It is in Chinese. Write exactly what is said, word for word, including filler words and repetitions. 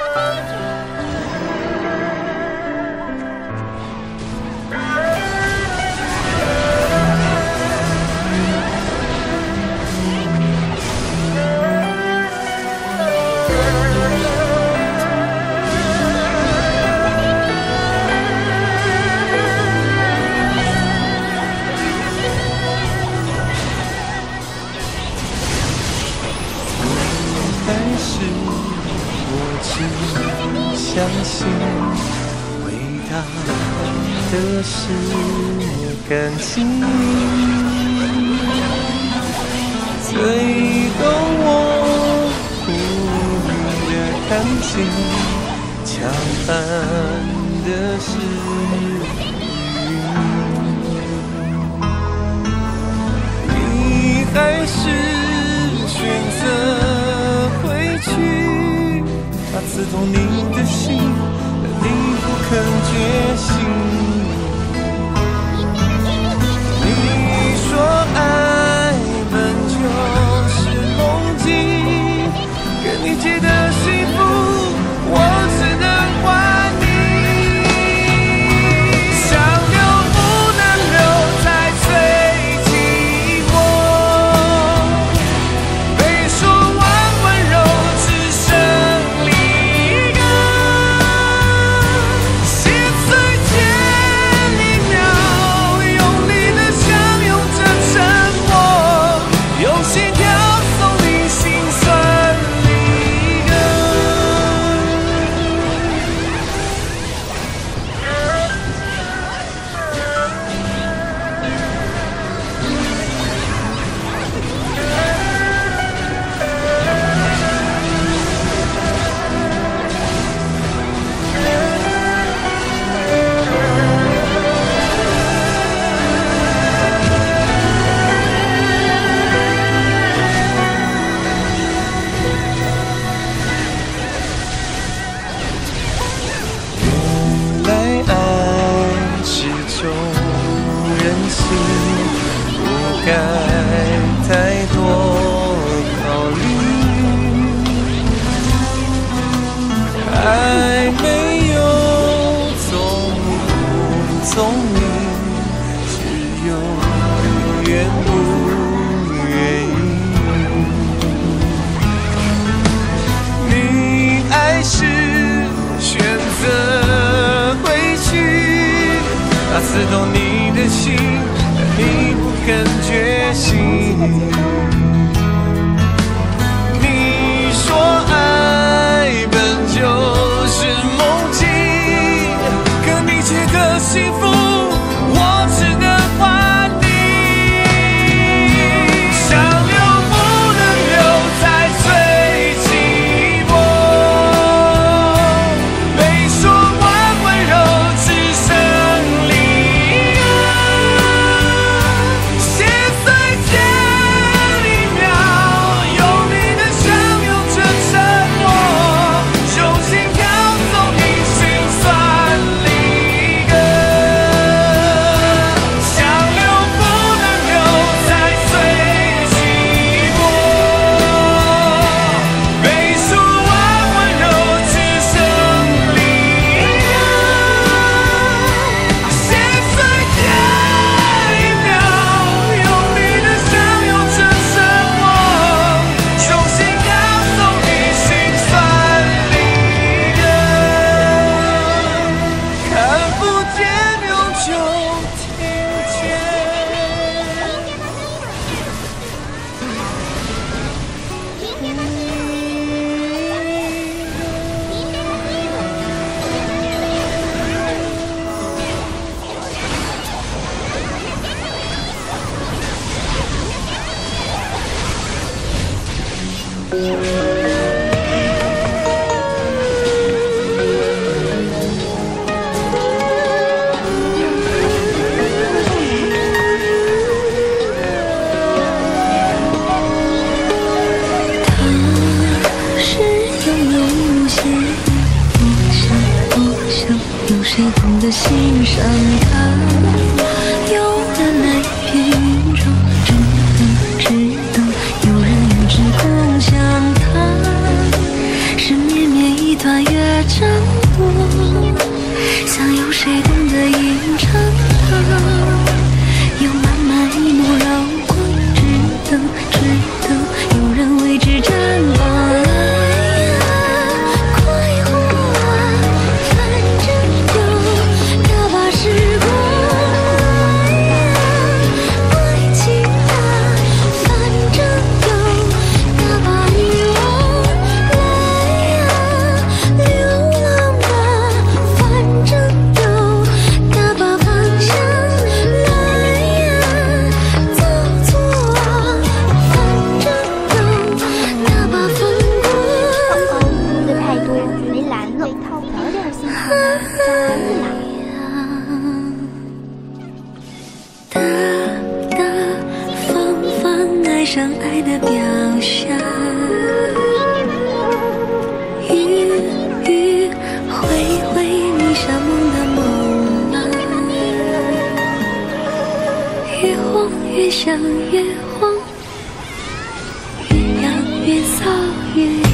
相信伟大的是感情，最懂我苦的感情，相反的是你还是选择回去，他刺痛你的心，你不肯觉醒。你说爱本就是梦境，跟你借的幸福，我只能还你。想留不能留，才最寂寞。被说完温柔，只剩离歌。心碎前一秒，用力的相拥着沉默，用心跳送你心酸离歌。原来爱是种任性，不该太多考虑。爱没有聪不聪明，只有愿不愿意。你还是选择回去，他刺痛你的心，你不肯觉醒。你说爱本就是梦境，可你借的幸福，我只能还你。想留不能留，才最寂寞。被说完温柔，只剩离歌。心碎前一像越慌，越痒越搔越